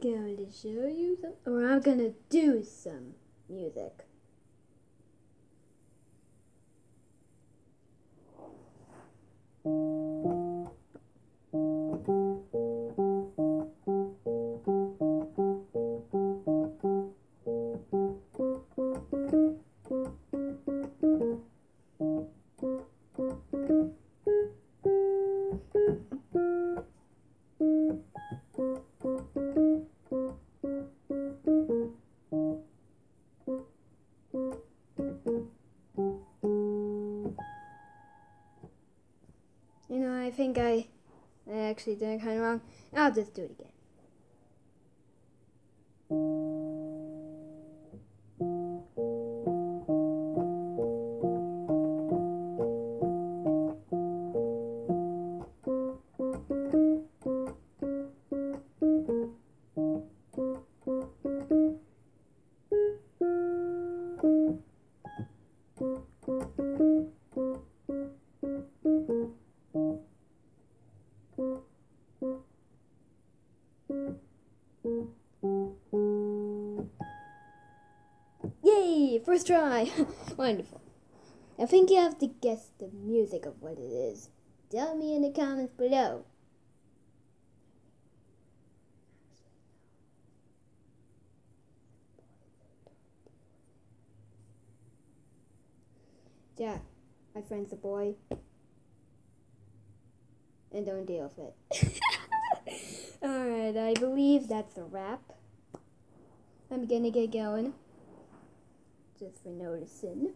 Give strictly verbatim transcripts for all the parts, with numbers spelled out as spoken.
going to show you some, or I'm gonna do some music. You know, I think I, I actually did it kind of wrong. I'll just do it again. Yay! First try! Wonderful. I think you have to guess the music of what it is. Tell me in the comments below. Yeah, my friend's a boy. And don't deal with it. Alright, I believe that's a wrap. I'm gonna get going. Just for noticing.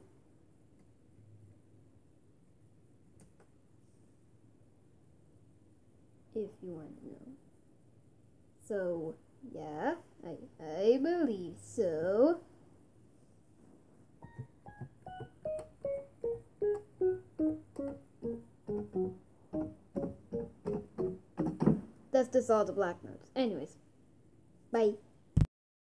If you want to know. So, yeah, I, I believe so. That's just all the black notes. Anyways, bye.